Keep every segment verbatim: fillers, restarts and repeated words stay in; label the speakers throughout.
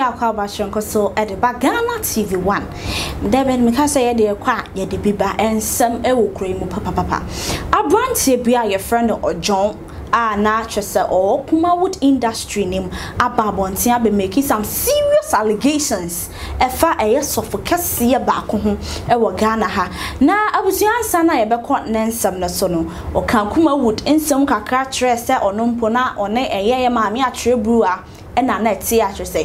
Speaker 1: ya kwa ba shonko so e de ba Ghana T V one de be me ka say ye de kwa ye de biba ensem e wo kro mu papa papa abrantie bia ye friend Ojon ah na chese or Kumawood industry name ababonti abe making some serious allegations efa eye suffocation ye baako ho e wo Ghana ha na abusuansa na ye be ko nensem na so no o kan Kumawood ensem kakra tre se onompo na one eye ye maami atre brua e na na tie atre se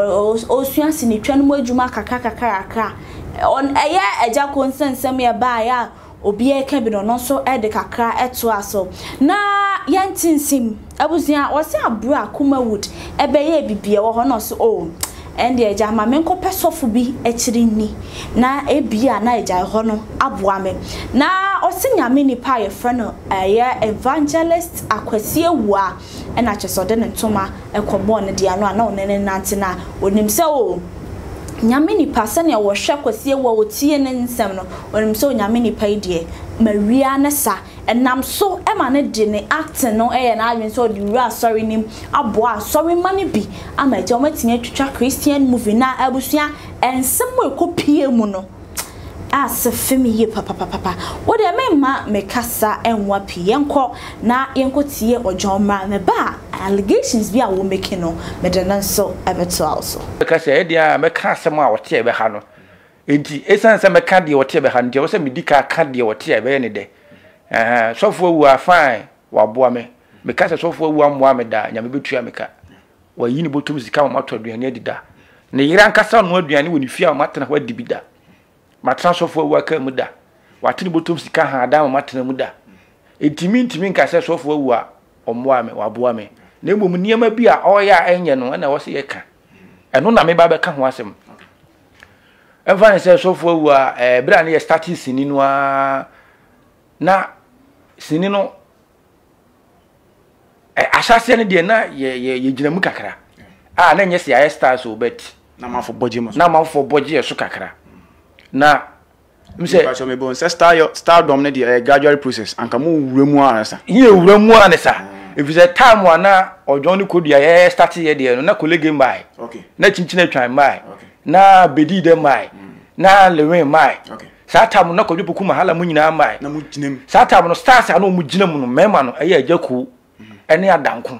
Speaker 1: o suansi ni twa no mu adwuma kakra kakra kakra on eye Agyapong nsensem ye ba ya obi eke bi no no so e de kakra eto aso na yantinsim abusua wo se abro Kumawood ebe ye bibie wo ho no so o ende eja ma menko pesofo bi ekiri ni na ebia na eja ho no aboa me na osinyame ni pa ye frɛ no eye Evangelist Akwasi Awuah na chesode ne ntoma ekobo ne dia no ana onene nante na onim se o nyame ni pasa ne wo hwe Akwasi Awuah otie ne nsem no onim se o nyame ni pa die mawia ne sa enam so e ma ne de ne acting no e na adwen so di wura sorry nim aboa sorry mani bi ama je o matinye twitwa Christian movie na abusua ensem we kopie mu no as femi ye papa papa wo de memma me kasa enwa pi yenko na yenko tie Ojon mra me ba allegations bi a wo making no me de nan so ebeto also
Speaker 2: kasa e dia me kasa ma wo tie be ha no enti esanse me ka de wo tie be ha ntia wo se me dika ka de wo tie be ne de eh sofo Awuah fine wa boa me me kasa sofo Awuah moa me da nya me betua me ka wa yini botum sika ma mato aduane adida ne yira nkasa no aduane woni fia ma tena wa dibida matra sofo Awuah ka mu da watini botum sika ha da ma tena mu da etimi ntimi nkasa sofo Awuah omoa me wa boa me na emom niema bi a oya enye no na wo se ye ka eno na me ba be ka ho asem enfa se sofo Awuah eh bra na ye start sini no a na sini no eh asase ne de na ye ye gina mu kakra ah na nye se ya stars o bet
Speaker 3: na mafo boje mo
Speaker 2: na mafo boje so kakra na mse
Speaker 3: ba so me bon se star stardom ne de gradual process anka mo wuramu anasa
Speaker 2: ye wuramu anasa if is a time one na Ojon ni kodua ye start ye de no na colleague mbai
Speaker 3: okay
Speaker 2: na chinchina twan mbai
Speaker 3: okay
Speaker 2: na bedi de mbai na lewen mbai
Speaker 3: okay
Speaker 2: satam no kodwo poku mahala mu nyina mbai
Speaker 3: na mu ginem
Speaker 2: satam no stars ano mu ginam no mema no eye Agyako ene adanko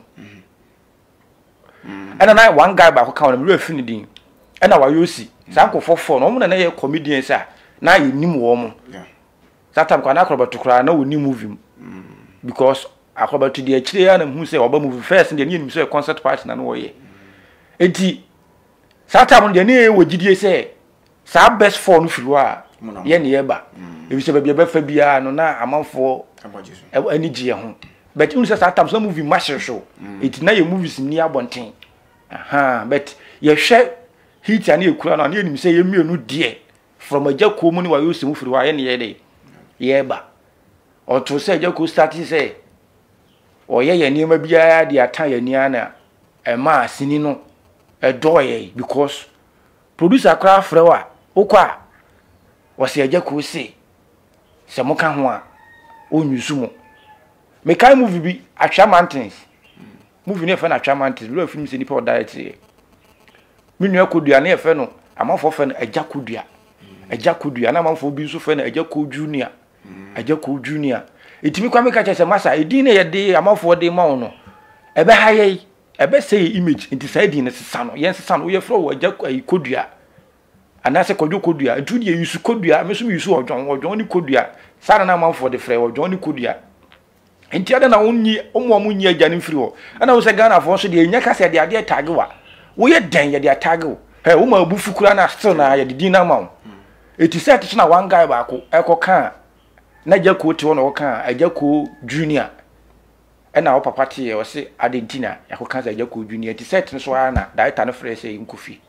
Speaker 2: ena na one guy ba ko ka no me fini din ena wa yosi sanko fofo no mo na ye comedian sa na ye nim wo mo satam kwa na akrobato kra na woni movie because akrobato de akire ya na hu se oba movie first de ni nim se concert party na no wo ye enti satam de ne wo gidie se sa best for no firu a ye ne ye ba ebi se ba bia ba fa bia no na amanfo ani gie ho but unu se satam so movie mash show enti na ye movies ni abonten aha but ye hwe hit ani ekura no na ye nim se ye mienu de from Agyako mu ni wa yosi mu firu a ye ne ye de ye ba oto se Agyako start se oye ye niema bia de atan ye nia na e ma sini no e doye because producer kra frewa okwa wose Agyako se se mo ka ho a onyusu mo me kai movie bi Atwa Mountains movie ne fa na Atwa Mountains lo film se ni pa diet mi nua kodua na e fa no amafo fa na Agyako dua Agyako dua na amafo bi so fa na Agyako junior Agyako junior etimi kwa me ka chese masa edin na ye de amafo de ma wono ebe haye ebe say image nti say edin na sesa no yen sesa no wo ye fro wo Agyako ayi kodua anase kodwo kodua ntu de yusu kodua me so me yusu Ojon Ojon ni kodua sara na amafo de frɛ Ojon ni kodua enti ade na wonni omo mo nyi agya ne mfiri ho ana wo se Ghana fo so de enya ka se de ade tag wa wo ye den ye de tag wo he wo ma bufu kura na still na ye de din na ma wo eti set so na one guy ba ko ekoka na Agyako ti wono woka Agyako junior ena wo papa tie wo se Adentina yakoka za Agyako junior ti set so ana director no frɛ se nkofi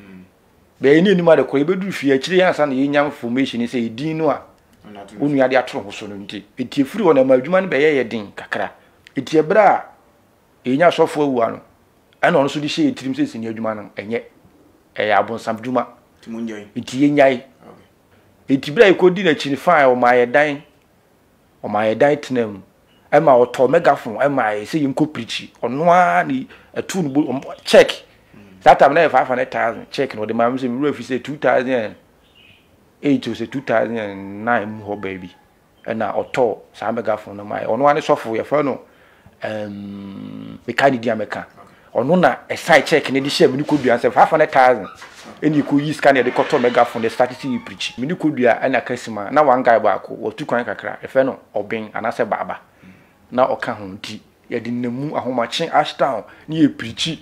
Speaker 2: be ni ni ma de ko ebedu fi akire yansa na yenya information se edin no a onu ade atoro ho so no nti eti efiri wona ma adwuma no be ye yedin kakra eti ebra yenya sofo Awuah no ena ono so di hye etirim se sini adwuma no enye e ya abonsam dwuma
Speaker 3: ti munjai
Speaker 2: eti yenyai eti bra ekodi na chiri fa o ma ye dan o ma ye dan tenam e ma oto megaphone e ma se yenko preach ono a ni etu no check that time na five hundred thousand check no the mam say me say two thousand eight to say two thousand nine ho baby and na auto sa megaphone no my ono ane sofo ye fa no um we can di ameka ono na a side check ne di share me ko dua say five hundred thousand eni ko yi scan de koto megaphone de start to preach me ko dua ana kasima na one guy ba ko wo tu kwan kakra e fa no obin anase baba na oka ho nti ye di namu ahomache ashtown ni ye preach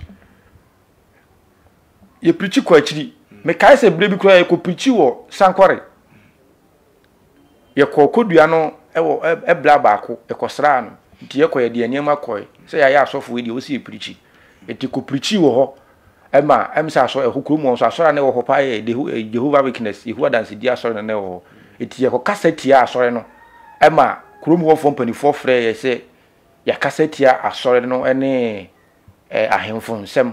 Speaker 2: ye preach ko akiri me kai se brebi kura ye ko preach wo sankore ye ko kodua no e wo e bla ba ko e ko sra no nti ye ko ye de niam akoy se ya ya asofo we de wo si preach eti ko preach wo ho e ma em sa so e hokuru mo so asora na wo ho pa ye de Jehovah witness Jehovah dance dia asora na wo eti ye ko cassette ya asora no e ma kuro mo fo mpani fo frɛ ye se ya cassette ya asora no ene eh ahemfo nsem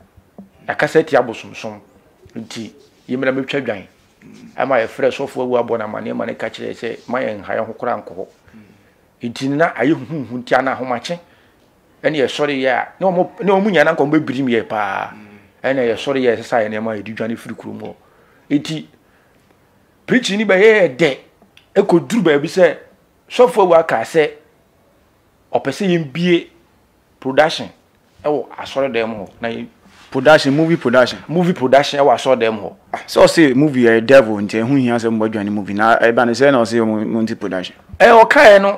Speaker 2: ya cassette ya bosomsom nti yemra metwa dwan ama ye frɛ sofo awu abona mane mane ka kire se mayen haye ho kora nko nti na aye huhu nti ana ahomache ene ye sori ya ne omo ne omu nya na nko bebirim ye pa ene ye sori ye sesa ye ne ma ye dwane firi kuro mo nti preaching ni be ye de ekoduru ba bi se sofo awu aka se opese yembie production ewo asori dem ho na
Speaker 3: production movie production
Speaker 2: movie production e wa so dem ho
Speaker 3: so say movie a devil nti hu hia se mbo dwane movie na e ba ne say na say multi production
Speaker 2: e o kai no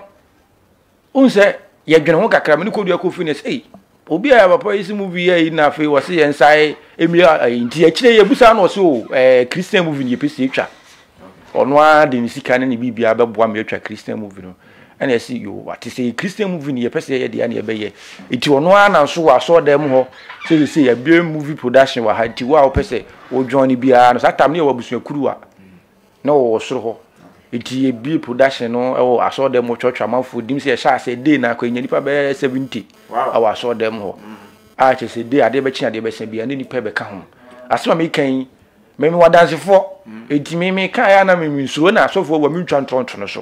Speaker 2: unse ye dwane ho kakra me ko dua ko fitness eh obi a papa isi movie e na fe wo se ye nsai emia nti a kire ye busa na o se o eh Christian movie ni pese etwa ono a de ni sika ne ni bibia beboa me etwa Christian movie no and I see you what is a Christian movie near person here the any be it will no an so wa so dem ho so you see a be movie production wa ha ti wa person o join bia no that time ne wa busua kuru a no wo soro ho it e be production no e wo aso dem church amanfo dim se sha se day na kwa nipa be seventy awa so dem ho a che se day ade be chi ade be se bia ne nipa be ka ho asema me kan me me wadansefo etimi me kan ya na me nsuo na asofo wa me ntwa ntonto no so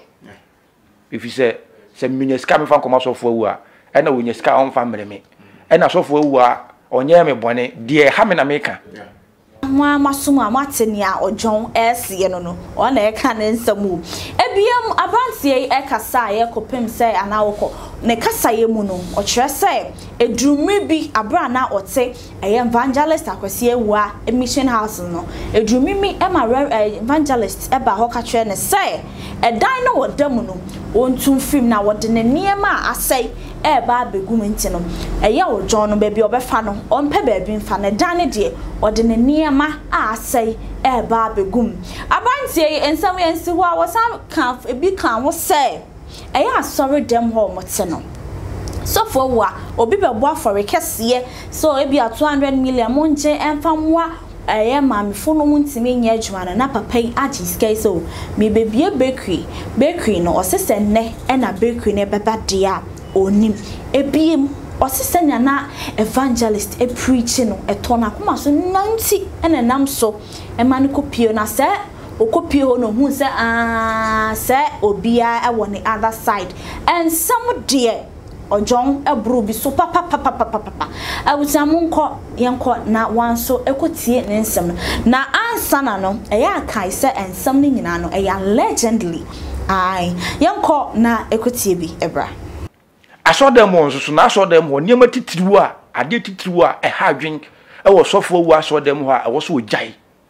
Speaker 2: if you say se minye ska me fa nkoma sofo awu a e na wonye ska on fa mreme e na sofo awu a onye me bone de ha me na me ka
Speaker 1: nwa masum amateni a ojon ese no no o na e ka ne nsamu ebiem abantie e kasa ye kopem se ana woko ne kasa ye mu no o kire se edrumi bi abra na ote e evangelist Akwasi Awuah mission house no edrumi mi e ma evangelist e ba ho ka kire ne se e dan no wodam no ontum film na wode ne niema asai e ba begum nti no e ye ojon no ba bi obefa no ompe ba bi mfa ne dan ne de ode ne niema asai e ba begum abantie ensam yensi ho a wosam kan ebi kan wo se e ya sorry dem ho mote no so for wa obi be bo afore kese so ebi a two hundred million monje enfamwa eye mami fono muntimi nya adwuma na papa yi agi sky so me bebie bakery bakery no osese ne e na bakery ne beba dia onim ebiem osese nya na evangelist e preach no e tona kuma so ninety ene nam so e mani kopio na se okopio no hu se ah se obia e won the other side and some dear ojon ebru bi so papa papa papa papa awusamunko yenko na wanso ekotie ne nsem na ansa na no eya kai se ensem ne nyina no eya legendly ai yenko na ekotie bi ebra
Speaker 2: asodem wonso so na asodem ho niam titiriwu a ade titiriwu a e ha adwen e wo sofo wu asodem ho a e wo so ojai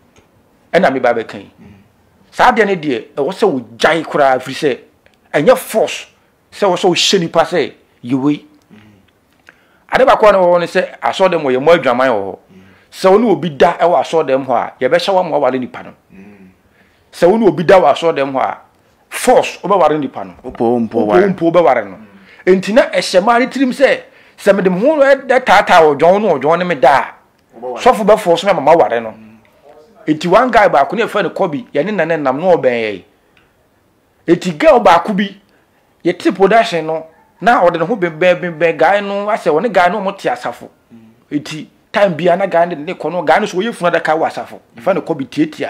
Speaker 2: e na me ba be kan sa de ne de e wo se ojai kura afiri se enye force se wo so hyeni pa se yiwe ade ba ko na wo ne se asodem wo ye mo adwaman wo se wo ne obi da e wo asodem ho a ye be hye wa mo wale nipa no se wo ne obi da wo asodem ho a force oba ware nipa no
Speaker 3: opo mpo ware
Speaker 2: mpo oba ware no entina ehyema ne tirim se se me dem ho da tata wo dwon no dwon ne me da sofo be force me mama ware no enti one guy ba ko ne fa ne kobi ye ne nane nam no oben ye enti girl ba ko bi ye ti production no na ode ne ho be be be guy no ase woni guy no mo ti asafo enti time bia na guy ne ko no guy no so ye funa da ka wa asafo fa ne kobi tietia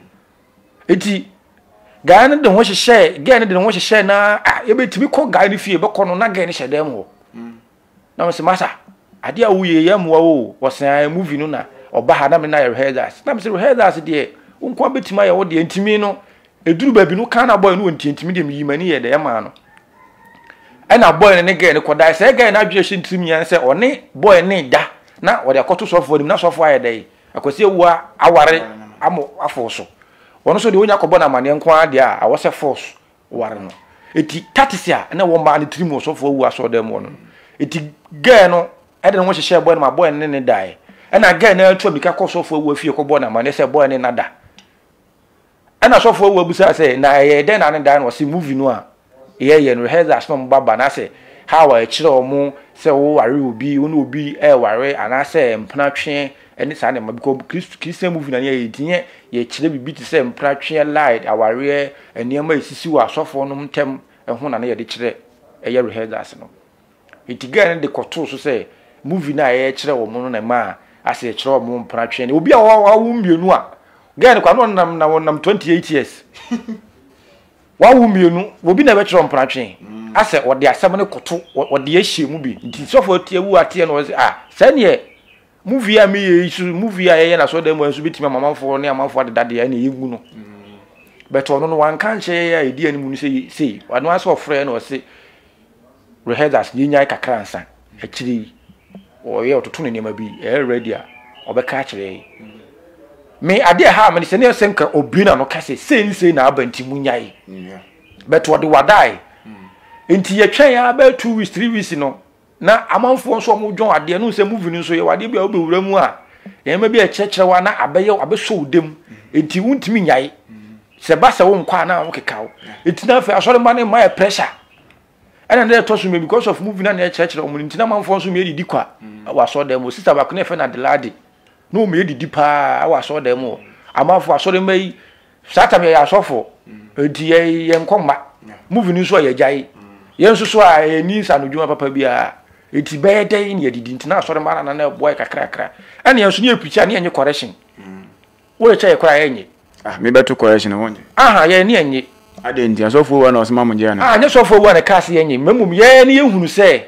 Speaker 2: enti guy no de ho hye guy no de ho hye na ah ye betimi ko guy no fie be ko no na guy no hye dem ho na mo se masa ade a wo ye yam wo wo san movie no na oba ha na me na rehearsals na me say rehearsals de unko betima ye wo de ntimi no eduru ba bi no kan na boy no ntimi de me yimani ye de e ma no ena boy ne ge ne koda say ge na adwe hye ntimi yan say one boy ne da na wo de akoto sofo nim na sofo aye de akwasi awua aware amo afo so wono so de onya kobo na mane nko ade a awo se force ware no eti tatisia na wo ma ne trim sofo awua so dem wono eti ge no ede no hye boy no ma boy ne ne dai ena ge na atu abika ko sofo awua fie kobo na mane say boy ne na da ena sofo awua busa say na ye de na ne dai no se movie no a ye ye no rehearsals no baba na say how a kire omo say wo ware obi wo no obi e ware ana say mpna twe eni sa ne ma because Christian movie na ye tinye ye kire bibi ti say mpna twe light aware eniema esisi wa sofo no ntem ehun na ye de kire eye rehearsals no itiga ne de koto so say movie na ye kire wo mo no na ma ase kire omo mpna twe ne obi a wa wo mbienu a gan kwa no nam na nam twenty-eight years wa wo mbienu obi na be kire mpna twe ase ode asem ne koto ode ahye mu bi nti sofo tie wu ate no say ah sane movie a me yesu movie a ye na so dem enso bitima mamamfo ne amamfo de dade ya na yegu no but ono no wan kan che ya edi ani mu say say wano aso ofre na o say rehearsals yinya kakransa akiri o ye ototo ne nema bi e ready a obeka kire me ade ha me se ne senka obi na no kase say say na abanti munyai but what the wadai enti ye twen ya ba two weeks three weeks no na amanfo nso mo dwon ade no se movie nso ye wade bia obewura mu a ye ma bia chechire wa na abeye abeso udem enti wuntimi nyai se ba se wo nkwa na wo kekaw enti na fa asore ma ne my pressure ana na to so me because of movie na na chechire omo enti na amanfo nso me didi kwa wa so dem sister ba ko na fa na delade no me didi pa wa so dem amanfo asore mai sata me ya sofo enti ye ye nkoma movie nso ye jai ye nso so a eni sanodwuma papa bia eti bede ni yedidi ntina asore mara na na boy kakra kakra ene yenso ni epicha ne enye correction wo che ekra enye
Speaker 3: ah me beto correction wonje
Speaker 2: aha ye ne enye
Speaker 3: ade ntia so fo wa na osema mo je na
Speaker 2: ah nye so fo wa na kasi enye memum ye ne yehunu se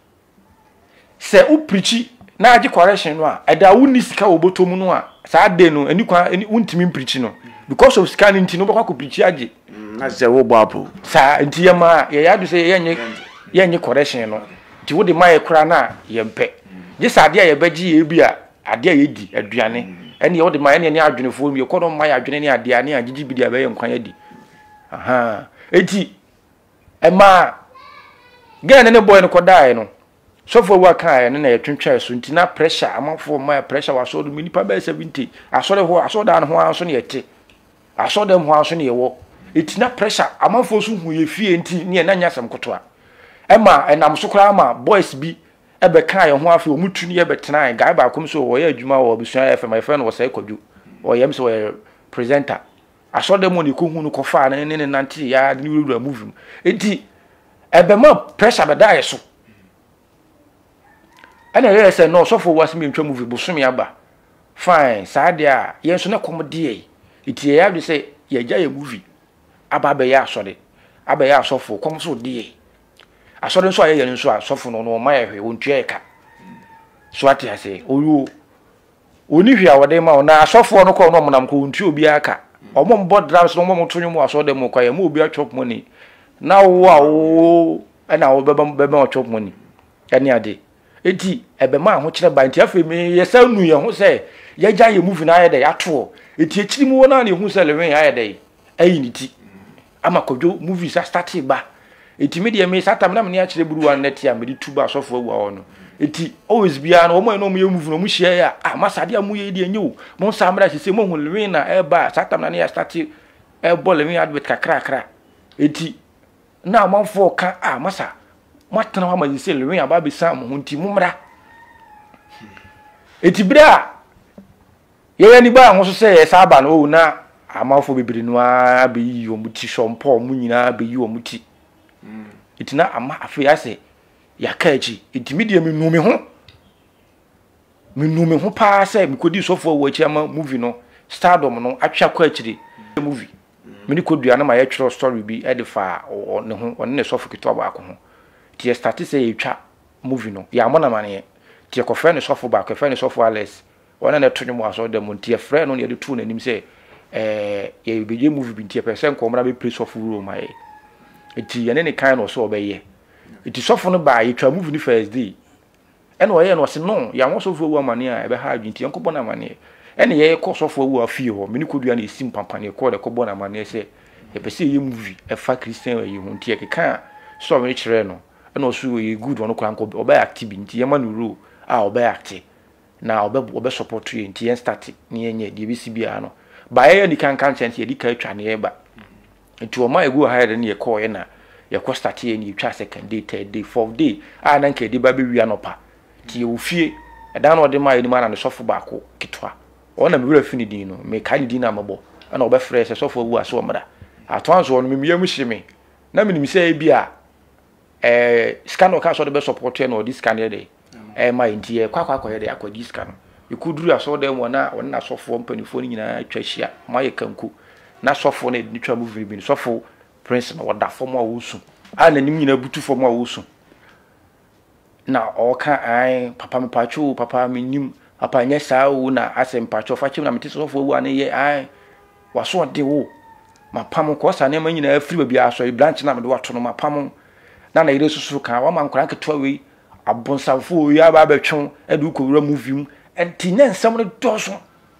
Speaker 2: se u preachi na age correction no a eda wuni sika obotomu no a sa ade no eni kwa eni untimi preachi no because of scan nti no bakwa ko preachi age
Speaker 3: na se wo bo apo
Speaker 2: sa nti ye ma ye yadu se ye enye ye enye correction no ti wo de maye kura na ye mpe je sa ade a ye bagi ye bi a ade a ye di aduane ene ye wo de maye ne ne adwenefo mi ko no maye adwene ne ade ane agigi bi de abaye nkwan ye di aha eti e ma gane ne boy ne ko dai no so for wa kan ne na ye twentwa so nti na pressure amafo maye pressure wa so do mi nipa ba seventy asore ho aso da ne ho anso ne ye te aso dem ho anso ne ye wo eti na pressure amafo so hu ye fie nti ne na nya sam kotoa ema enam so kra ma boys bi ebe kan ye ho afi omutu ne ye betena guy ba kom so wo ye adwuma wo bisua F M my friend wo say kwadwo wo yem so wo presenter aso dem ne ko hu no ko fa ne ne nanti ya ne wura movie enti ebe ma pressure be da ye so ana ye say no so for was me ntwa movie busumi aba fine sa dia ye so ne komodie enti ye ya be say ye gya ye movie aba be ya asore aba ya asofo kom so die asore nso aye nso asofo no no ma ye hwe wontua eka so ate ase oyo oni hwe awode ma na asofo no ko no monam ko wontua obi aka omo mbo drums no mo tonyo mo asode mo kwa ye mo obi a chop money na wo a wo na wo beba beba chop money ene ade eti ebe ma ho kire ba nti afa mi ye sa nu ye ho se ye gya ye movie na aye de ato eti ekiri mu wona na hu se lewen aye de ayi ni ti ama kodwo movie sa start ba eti me de me sata me na me akire buru wan net ya me di tuba sofo awu ho no eti always bia no mo no mo ye movie no mo hia ya ah masade amu ye de enye wo mo sa amra sese mo hu lewen na e ba sata me na ya start e ball lewen adbet kakra kakra eti na amanfo ka ah masa matana wa ma sese lewen aba be sam ho nti mo mra eti bra ye ya ni ba ho so se ye sa ba no na amanfo bebiri no a be yi omuti shompo mu nyina be yi omuti mm itina ama afi ase ya kaji intimidie me numi ho me numi ho pa se me kodi sofo wo achi ama movie no stardom no atwa kwa achiri movie me ni kodua na ma ye twero story bi e de fa ne ho one ne sofo kito ba ko ho tie start se ye twa movie no ya mo na mane tie ko fa ne sofo ba ko fa ne sofo Alex wana na tonyo mu aso dem ntie frɛ no ne de tu nanim sɛ eh ye beje movie bi ntie person ko mra be place of room ai enti ye ne ne kan no so obeye enti sofo no ba ye twa movie ni first day ene oye no se no ya wo sofo wu amane a ebe ha adwinti enko bona amane ene ye ko sofo wu afie ho meni kodua na esim pampane ko de ko bona amane se e pese ye movie e fa Christian ye ho ntie keka so me kire no ene oso ye good one ko anko obey active ntie ye ma no rule a obey active na obe obe support you ntie start ni enye de bisi bia no ba ye ni kan kan chance ye di ka twa ne ye ba nti o ma egu ha ye ne ye ko ye na ye ko start ye ni twa second day third day fourth day a na nke di ba be wi anopa ti ye ofie e dan no de ma ye ni ma na ne sofo ba ko kitwa o na me wura fini din no me ka ni din na mabo na obe frɛ se sofo wu aso mra ato anso no me miye mu hyeme na me ni se bia eh scan o ka so de be support ye no this scan ye de eh ma nti ye kwa kwa kwa ye de akwa this scan ikuduru aso dem wona wona sofo mpanifo ni nyina atwa hia ma ye kanku na sofo na ni twa movie bi sofo prince na wada fom a wusu a na nim nyina butu fom a wusu na oka ai papa me pacho papa me nim papa nya saa wo na asem pacho fa chim na meti sofo wu ane ye ai waso de wo mapam ko sa na ma nyina afiri ba bi aso branch na me de wato no mapam na na ire susu kan wa man kran ketwa we abonsamfo ya ba betwon e du ko wura movie mu enti na nsam no doso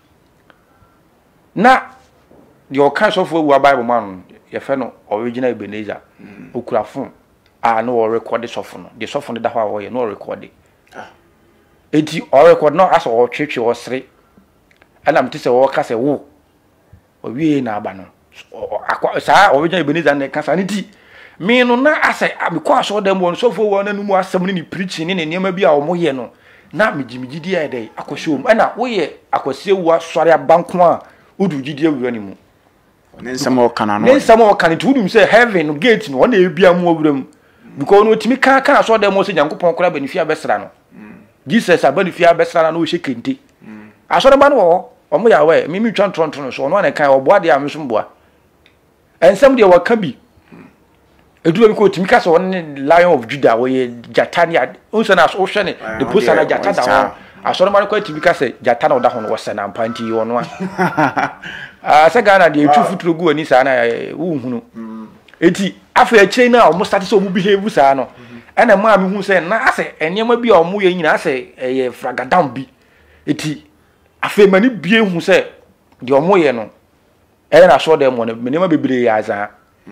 Speaker 2: na the occurrence of we Bible man ye fe no original Ebenezer okurafon a no o record the sofo no the sofo no da ho a wo ye no record ah enti o record no as o twetwe o sere ana mte se wo ka se wo o wie na aba no akwa sa original Ebenezer na ka sa ni ti me no na ase amekwa so dem won sofo wo na numu asem ni preaching ni ne niam bi a o mo ye no na mejimiji di ya dai akwahye mu ana wo ye akwase wu asore abanko a udu gidi awura ni mu
Speaker 3: ne nsama o kana no
Speaker 2: ne nsama o kana tu dum say heaven gate no na ebia mu awuram because no timi kan kan so dem mo se Nyankopon kora benefia besra no Jesus abanefia besra na o hye kente asore ba no wo o mo ya we mi mi twan tron tron so no na kan oboa de ameso mboa ensam de waka bi edu bi ko timi ka so ne Lion of Judah wo ye jatani unso na so hwe ne the post na jata da asore ma ko timi ka se jata na oda ho no wo se na mpanti yo no a se Ghana de etu futuro gu ani sa na wo hunu enti afa eche na o mo start so mo behave sa no ana ma me hu se na ase enyema bi o mo ye nyina ase eye fragadam bi eti afa mani bie hu se de o mo ye no e na so de mo ne menema bebire ya za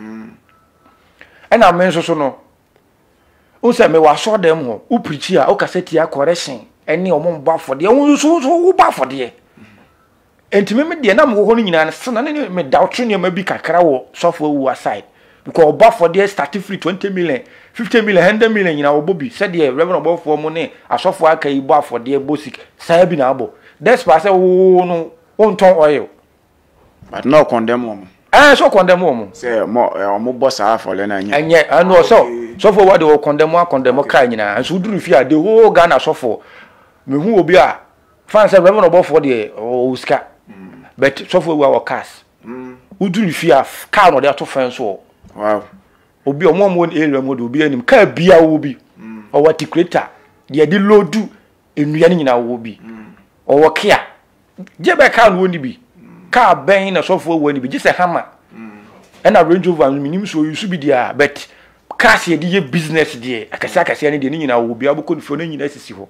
Speaker 2: ena men so so no o se me wa so dem ho o preach a o kaseti a correction ene o mo mba afode o so so wo ba afode enti me me de na mo ho no nyina se na ne me doubt ne ma bi kakra wo sofo wu aside because oba afode start free twenty million fifty million one hundred million nyina wo bobi se de reverend obofo mo ne asofo aka yi bo afode bosik sa bi na abo that's why say wo no won ton oil
Speaker 3: but no condemn wo
Speaker 2: ah so condemn wo
Speaker 3: say mo mo boss afole na nya
Speaker 2: enye anu so sofo wa de wo condemn wa condemn ka nyina so duru fi ade ho Ghana sofo me hu obi a fan say reverend obofo de o ska but sofo wa wo cars mm uduru fi a car no de to fan so
Speaker 3: wow
Speaker 2: obi omo mo area mo de obi anim ka bia wo bi o wati creator de de loadu enua ni nyina wo bi o wo kia je be ka no ni bi ka ben na sofo wo ni bi je se hama and a Range Rover minim so you bi dia but cars ye de business de akase akase ni de ni nyina wo bi aboko ni fo na nyina sisi ho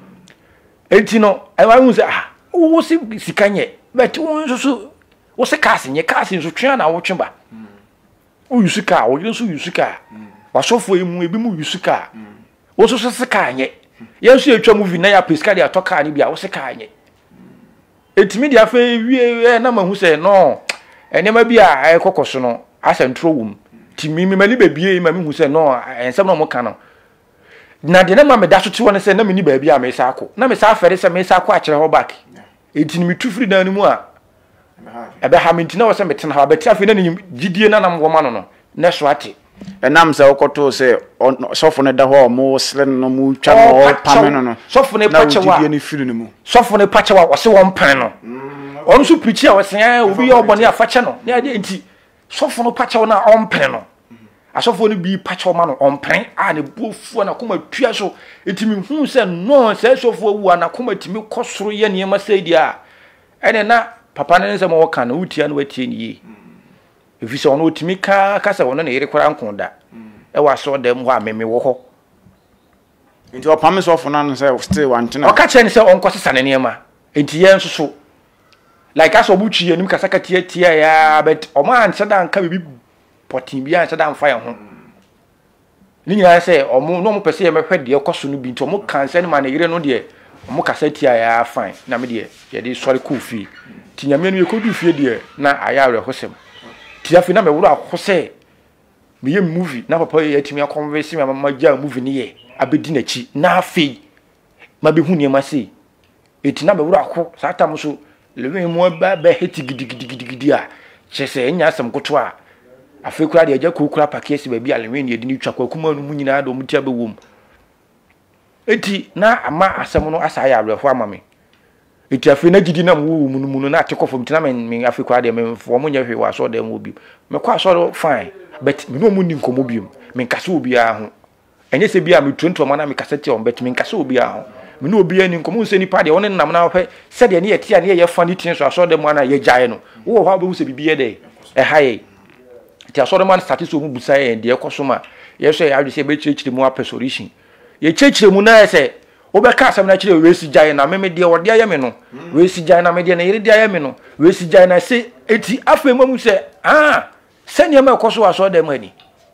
Speaker 2: enti no I wan say ah wo si sikanye but wo so so wo se cars nye cars so twa na wo tweba o yusu ka o yesu yusu ka wa sofo emu ebi mu yusu ka wo so so se ka nye yesu etwa movie na ya pesca de atoka ni bia wo se ka nye etimi dia fa wie na mahu se no enema bia e kokoso no asentro wum timi mi mani bebie ma mi hu se no ensem no mo ka no na de na ma me da so ti won se na me ni ba bia me sa akọ na me sa afere se me sa akọ akere ho back etini mi tu free dan mu a ebe ha mintina wo se metena ha beti afi na ni gidie na nam wo ma no no na so ate
Speaker 3: enam se okoto se sofo ne da ho mo sle no mu twa no pame no no
Speaker 2: sofo ne pache wa
Speaker 3: gidie ne firi no mu
Speaker 2: sofo ne pache wa wo se won pan no on so preach a wo se obi ye obone afache no na ade enti sofo no pache na on pan no asofo no bi pacho ma no ompren a ne bofu na koma tua so etimi hu se no se asofo wu na koma timi kosoro ye ne ma sai dia ene na papa ne se ma wo kan utia no watie ni ye efi se ono otimi ka ka se wono na yere kwara nkonda e wa so dem ho ameme wo ho
Speaker 3: nti o pame so ofo na no se stay one tina
Speaker 2: o ka che ne se onko sesa ne ne ma enti ye nso so like aso buchi ye nim kasaka tie tie ya but o ma anse da nka bibi potin bia anse da mfa ye ho ni nyina se o mo no mo pese ye mehwe de koso no bi nti o mo kanse ne ma na yere no de o mo kasa tie ya fine na me de ye de sori ku fi ti nyame no ye kodu fie de na aya awre hosem ti afi na me wuro akose me ye movie na papa ye atimi akonverse me mama gya movie ne ye abedi na chi na afi ma be hu ne ma sei eti na me wuro akọ sa tam so lewe mu ba ba heti gidigidigidi a chese enya asem koto a afi kura de agya kokura pakesi ba bi alewe ne edi ni twa kwakuma no mu nyina do mutia be wom eti na ama asem no asa ya awrefo ama me eti afi na gidi na mu mu mu na atekofo mtina me afi kura de me fo mo nya hwe wa so de mo bi me kwa so fine but me no mu ni nkomo bi me nkase obi a ho enye se bia me tonto ma na me kasete on bet me nkase obi a ho me no obi ani nkomo se nipa de won nam na hwe se de ne ye tia ne ye fa ni tin so aso de mo na ye gyae no wo ho abu se bibiye de e haye ti aso de man start so mu busa ye de ekoso ma ye so ya se be chirichiri mu apesorishin ye chirichiri mu na se wo be ka asem na chire we si gyae na me me de wo de aye me no we si gyae na me de na yire de aye me no we si gyae na se eti afemu mu se ah se ne ma ekoso aso de mo ani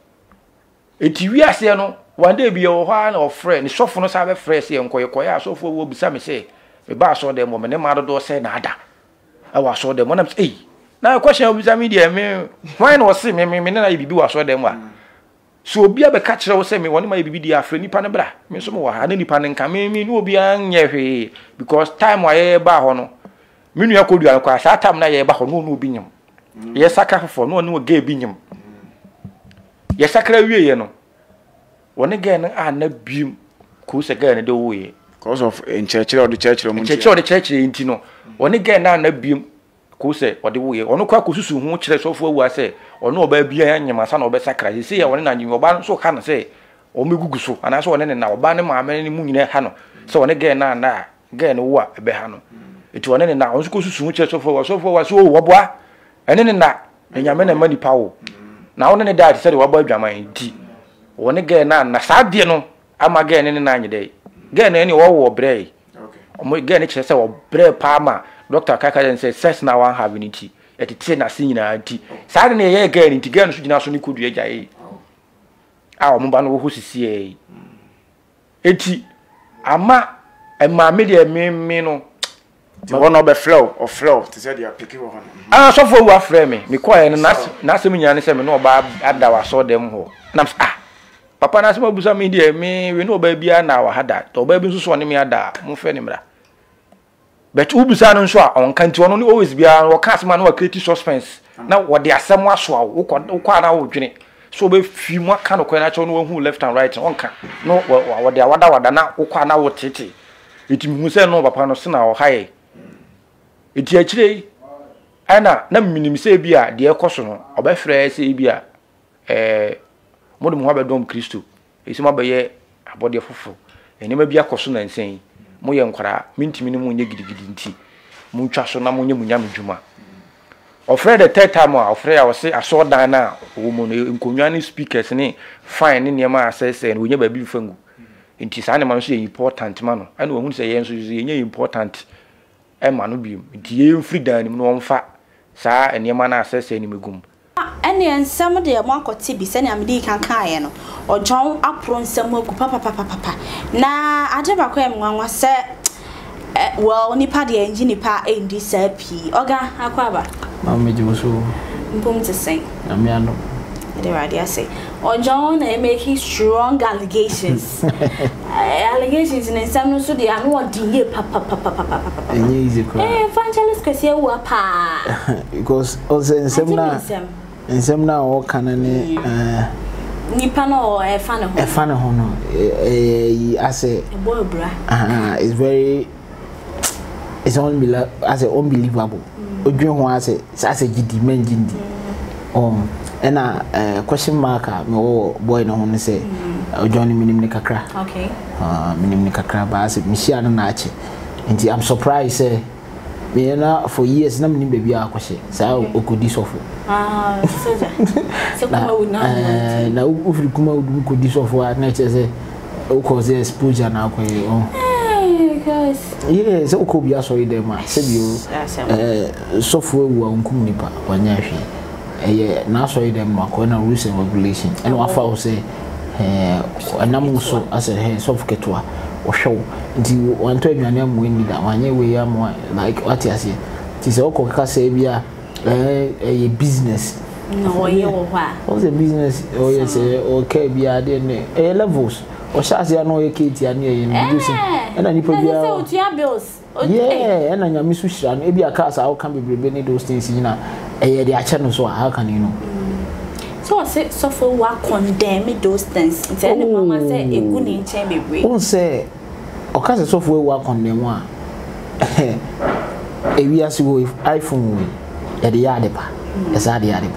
Speaker 2: eti wi ase no one day be o ha na o friend so fo no sa be fresh ye nkoye koye asofo wo bisa me say me ba so dem mo me ne ma do say na ada e wa so dem mo na eh na question o bisa me dey me why no say me me na bibi wa so dem wa so obi abe ka kire wo say me woni ma bibi dey afre nipa ne bra me so mo wa ha na nipa ne nka me me no obi anye hwe because time wa ye ba ho no me nua kodu an kwa sa time na ye ba ho no no obi nyam ye saka fofo no no ga bi nyam ye sakra wie ye no woni gen a na biem ko se gen de wo ye
Speaker 3: because of in church or the church or
Speaker 2: church or the church enti no woni gen na na biem ko se ode wo ye ono kwa ko susu hu kire sofo awu ase ono oba bia anyama sa na oba sakra se ye woni na nyi oba so ka na se o megugu so ana so woni na oba ne maame ne mu nyina ha no se woni gen na na gen wo a ebe ha no eti woni ne na onso ko susu hu kire sofo awu sofo awu so wo boa ene ne na enyame na mani pawo na woni ne dad se de wo ba adwaman enti woni ge na na sadie no ama ge ne na anyede ge na ni wo wo bre okay omo ge ne kire se wo bre pa ma doctor kaka den say sex na wan have unity etete na sin na anti sade ne ye ge ne nti ge no so gina so ni kodu agya yi a omo ba no wo hosisi e eti ama ema me de me me no
Speaker 3: the one of the flow of flow to say they are picking one
Speaker 2: ah so for wa frame me me kwa ne na na se me nya ne se me no ba ada wa so dem ho na ah papa na asema busa me de me we no ba bia na wa hada to ba bi so so ne me ada mo fe ne mra but ubusa no so a on kan ti wono no always bia wo ka asema na wa create suspense na wo de asem aso a wo kwa na wo dwene so be fi mu aka no kwa na cho no hu left and right on ka no wo de awada wada na wo kwa na wo tete etimi hu se no papa no se na wo haye eti akire ana na minim se bia de ekoso no obefre se bia eh modum ho abedom Kristo esima beye abode fofo enema bia koso na nsen mo ye nkwara mintimi ne mo nye gidigidi nti mo ntwa so na mo nye munyam djuma ofre the third time ofre ya wose aso dan na wo mo no nkonwa ne speakers ne fine ne niam access ne wo nya ba bi fangu nti sa ne man so ye important ma no ana wo hu se ye nso ye nya important e ma no bi nti ye mfri dan ne no mfa sa niam na access ne megum
Speaker 1: ene ensam de mo akoti bi se ne amdi kan kan ye no ojon apro nsam agu papa papa papa na ajeba kwa emwanwa se well nipa de enji nipa endi sapi oga akwaba
Speaker 4: mama jimuso
Speaker 1: mpom te say
Speaker 4: na me ano
Speaker 1: the radio say ojon na make strong allegations allegations in ensam no so de anu odi papa papa papa papa
Speaker 4: enye easy kwa
Speaker 1: eh evangelist kwesi awu pa
Speaker 4: because also ensam na ensam na o kana ne eh
Speaker 1: nipa no e fa ne ho
Speaker 4: e fa ne ho no eh ase
Speaker 1: boy bra
Speaker 4: ah it's very it's unbelievable as a unbelievable odwen ho ase ase gidi men gidi um and a question mark me oh boy no one say Johnny minim ni kakra.
Speaker 1: Okay.
Speaker 4: Uh minim ni kakra ba say mishia no na ache. Nti I'm surprised say me na for years na minim baby akwose. Say okodi sofo. Ah, so so Kumawood na. Eh na ufiri Kumawood okodi sofo na che say o cause exposure na akoye oh. Because yeah, so ko bia so ide ma se bio eh sofo ewu ankum nipa wanya hwe. Eh na so ide ma ko na rules and regulation. And wafa o say eh anam so as a hey sofo ketwa o hwe nti wanto aduane am weni da wanye we am like what you say. Ti se o ko ka say bia eh eh business.
Speaker 1: No ye wo hwa.
Speaker 4: What's the business? Oh yes, okay bia de ne eh levels. O shase ya no ye kiti ani ye reducing. And I people bia. So to your bills. Yeah, and anya misu hira no e bia cars how can be brebe ni those things you know. Eh dey ache no so how can you know? So I say so for wa condemn those things. Say any mama say e good in chain bebre. Won say o ka say so for wa condemn a. E wi ase wo iPhone we. E dey ya de pa. E sa dey ya de pa.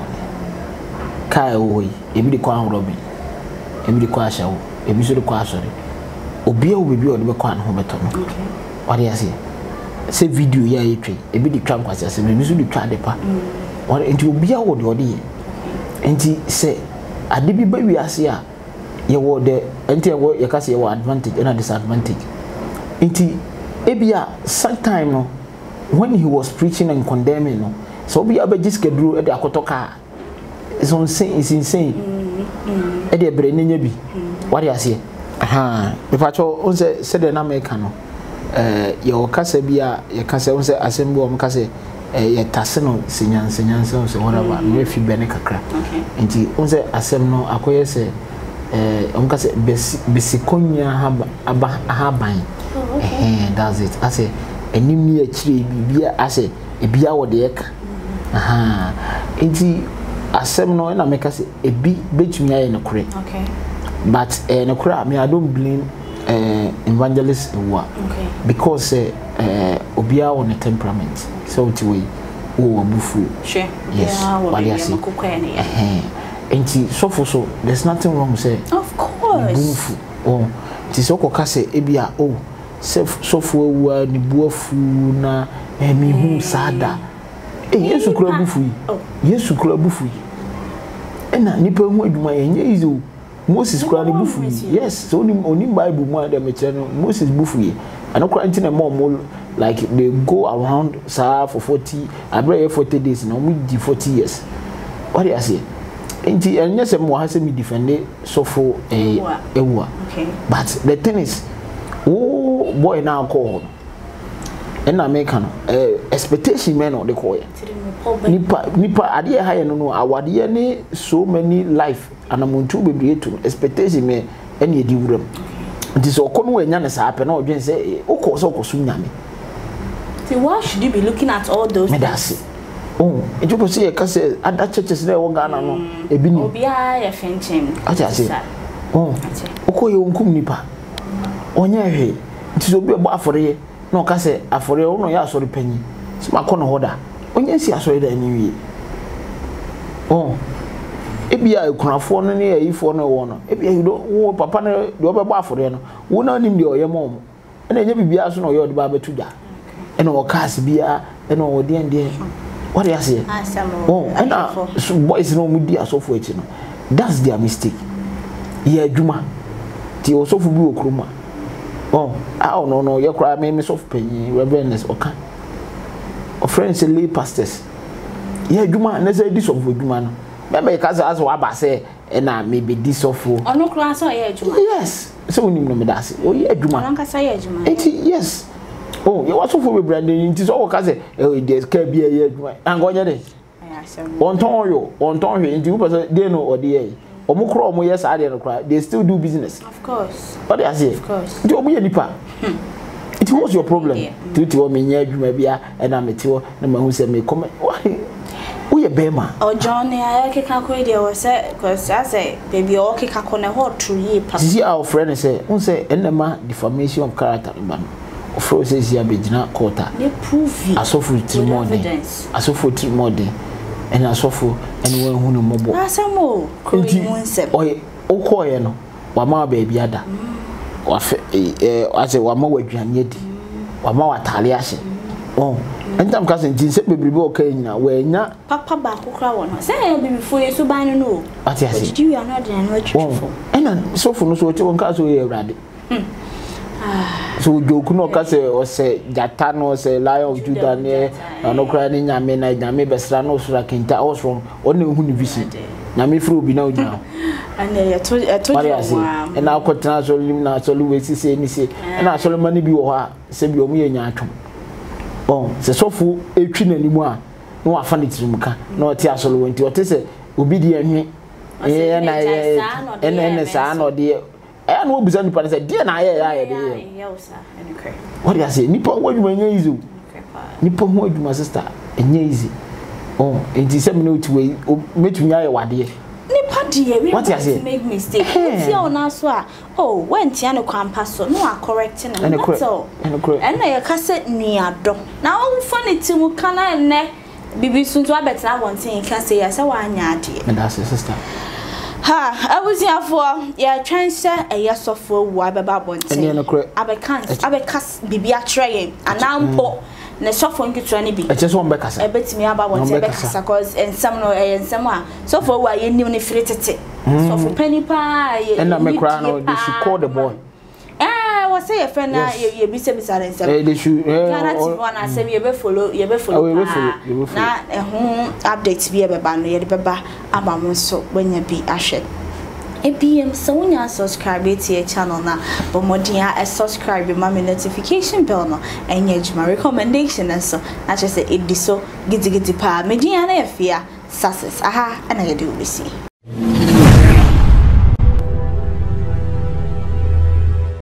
Speaker 4: Kai wo yi e bi de kwa Robin. E bi de kwa Asha wo. E bi so de kwa Asori. Obi a obi o de be kwa no beto no. Okay. What do you say? Say video ya etwe. E bi de twa nkwase ase, me so de twa de pa. What enti obi a wo de ode. Enti say ade bi ba wi ase a ye wo de enti ye wo ye ka say ye wo advantage and disadvantage. Enti e bi a sometime no when he was preaching and condemning no, so obi a be jiskadru e de akotoka. It's insane, it's insane. Mm. E de bre nenya bi. What do you say? Aha, if I told on say said the American no. Eh your kasa bia your kasa on say assembly o kasa eh your taseno sinyan sinyan so so whatever no fi bene kakra. Okay. Nti on say asem no akoye say eh on kasa besikonya haba aba ahaban. Eh that's it. I say enim ni akire bibia I say e bia wo de eka. Aha. Nti asem no na make say e bi betumi aye no kure. Okay. But eh no kure me I don't blame uh, evangelist Awuah. Okay. Because uh, uh, obia on a temperament. So to we oh abufu. Sure. Yes. What do you say? Eh. Enti so for so there's nothing wrong say. Of course. Abufu. Oh. Ti so ko ka say ebia oh so for Awuah ni buafu na eh mi hu sada. Eh Yesu kura abufu yi. Yesu kura abufu yi. E na nipa hu aduma yenye izo. Moses kura ni bufu yi. Yes, so oni oni Bible mo da me kire no Moses bufu yi. And kura nti na more more like they go around sa for forty abre forty days na we di forty years. What do you say? Nti enye se mo ha se me defend so for eh Awuah. Okay. But the thing is oh boy now call and American eh expectation men on the call. Nipa nipa ade ha ye no no awade ne so many life anamuntu bebre to expectation me ene edi wuram. Nti so okono anya ne sa ape na odwen say okọ so okọ nyame. See, why should you be looking at all those things? Oh, it you say ka say other churches there wo Ghana no ebi ni obi a ye fenchem. Acha say. Oh. Okọ ye onkum nipa. Onya hwe. Nti so obi e bo afore na ka say afore wo no ya asori panyi. So makọ no hoda. Onya si asori da ni wie. Oh. Ebia ekunafo no ne ayifo no wo no. Ebia you do wo papa no de obebo afore no. Wo na nim de oyem mo. Na enya bibia so no ye ode ba betu da. Ena o cars bia ena o de ende. What do you say? Oh, and boys no mudi asofo echi no. That's their mistake. Ye adwuma. Ti osofo bi okroma. Oh, ah no no ye kra me me sof panyi reverendness oka. O friends lay pastors. Ye adwuma na say this of adwuma no. Me me ka say as wa ba say na me be this of. Ono kra so ye adwuma. Yes. So unim no me da say. O ye adwuma. Ono ka say ye adwuma. Yes. Oh, you want to for branding into so kaze eh there can be a adwuma. Angonya dey. On ton yo, on ton hwe into person dey no or dey. Omo kro omo yes ade no kra. They still do business. Of course. What they say? Of course. Nti omo ye nipa. It was your problem. Tuti o me nya adwuma bia e na meti wo na ma hu se me come. Wo ye bema. O John ya keka ko dey o say cause I say baby o keka ko na ho true ye pa. See our friend say, "Un say enema defamation of character man." Process ya begina quarter. They prove it. Asofu three more day. Asofu three more day. ɛna asɔfo ɛne wɔn hu no mɔbɔ
Speaker 1: asamo kroyi mu nsɛm
Speaker 4: ɔyɛ okɔɛ no wama baabi ada wafe eh ase wama wadwane adi wama watale ahye oh entam ka se ntin se bebrebe o kan nyina wa nya
Speaker 1: papa ba kokra wo no se e bibifo yesu ban no
Speaker 4: ati ase
Speaker 1: di wi ano de na twetwefo
Speaker 4: ena sofo no so che won ka so ye awrade ah so joku no ka se o se jata no se lion of judah ne no kra ne nyame na nyame besra no so rakenta o so on hu ni visi nyame fru bi na onya
Speaker 1: ane ya to ya to
Speaker 4: wa ena akotena so lim na so lu wesi se ni se ena so le mani bi wo ha se bi o mu ye nya atwom oh se sofo etwi nanimu a no wafa ne tirimka na oti asolo wonti oti se obi di enwe eh na ye ena ena sa na odi eh na obuza nipa ne se die na aye ya ye de ye what you say nipa wo adwuma nya easy nipa ho adwuma sister enya easy oh enti se me no ti we metunya ye wade
Speaker 1: nipa die we want to make mistake ti o na so a oh when ti an kwampa so no a correct na that's all and na ye ka se nuado na wo fa ne ti mu kana ne bibi sunto abetna wonten ka se ya se wa anya ade
Speaker 4: and that's sister
Speaker 1: ha abuziafo ya twense eye sofo wu abeba bonten abekan abekas bibi atreye anampo na sofo nkitua ne bi
Speaker 4: e che so on bekasa
Speaker 1: e betimi aba bonten bekasa cause ensam no e ensam a sofo wu aye nim ne firi tete sofo pani pa ye
Speaker 4: and na me cry no they should call the boy
Speaker 1: eh what say your friend na ye bi se bi sare ensam
Speaker 4: eh they should eh
Speaker 1: kana ti one asem ye be follow ye be follow na e ho update bi e be ba no ye de beba ama mo so banya bi ahwe A B M so when you subscribe to your channel na but more than a subscribe my notification bell no and your my recommendation and so I just say it so giddy giddy pa me dia na fear success aha and I do we see